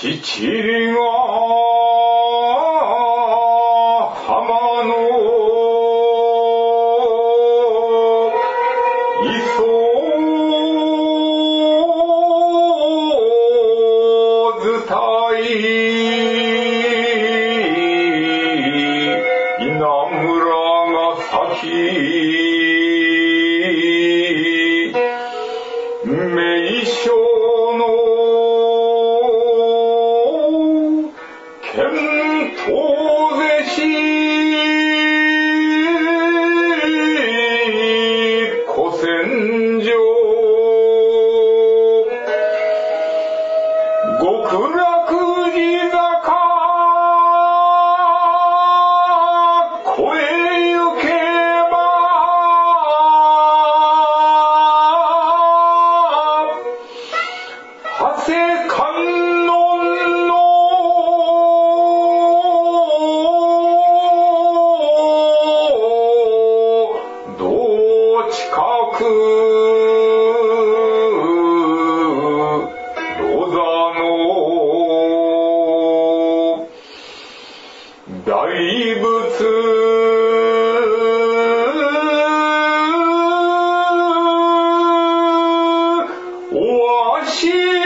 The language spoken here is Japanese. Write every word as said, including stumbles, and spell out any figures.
七里が浜の磯伝い稲村が咲き名所の剣当ぜし古戦場極楽寺坂越え行けば長谷観音の道近く野座の大仏おわし